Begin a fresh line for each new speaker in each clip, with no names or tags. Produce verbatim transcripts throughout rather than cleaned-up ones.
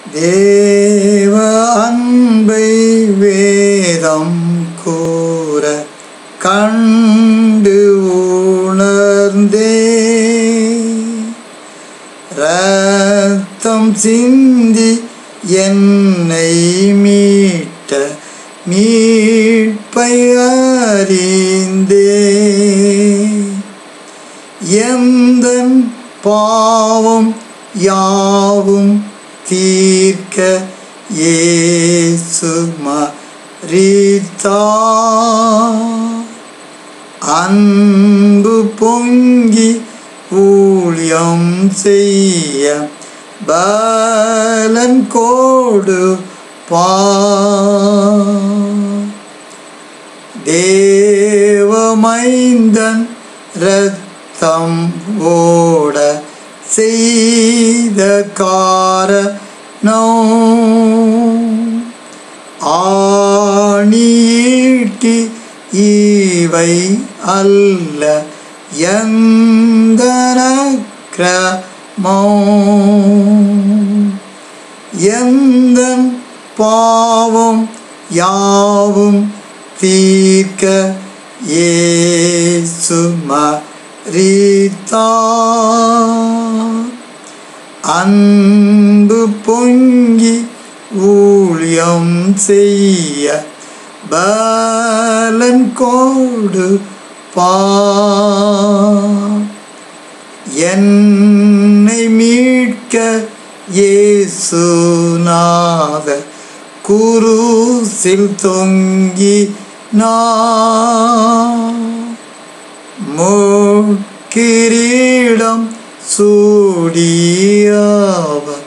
தேவ அன்பை வேதம் கூற கண்டு உணர்ந்தே இரத்தம் சிந்தி என்னை மீட்ட மீட்பை அறிந்தே எந்தன் பாவம் யாவும் தீர்க்க இயேசு மரித்தார். அன்பு பொங்கி ஊழியம் செய்ய பலன் கொடுப்பார். தேவமைந்தன் இரத்தம் ஓட செய்த காரணம் ஆணியீட்டி இவை அல்ல எந்தனக்கிரமம். எந்தன் பாவம் யாவும் தீர்க்க இயேசு மரித்தார். அன்பு பொங்கி ஊழியம் செய்ய பலன் கொடுப்பார். என்னை மீட்க இயேசுநாதர் குருசில் தொங்கினார். முட்கிரீடம் சூடியவர்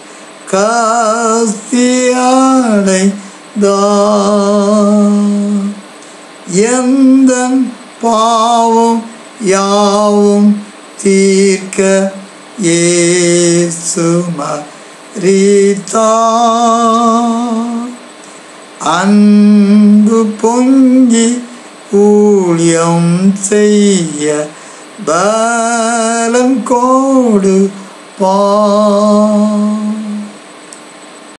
கஸ்தியடைந்தார். எந்தன் பாவம் யாவும் தீர்க்க இயேசு மரித்தார். அன்பு பொங்கி ஊழியம் செய்ய பலன் கொடுப்பார்.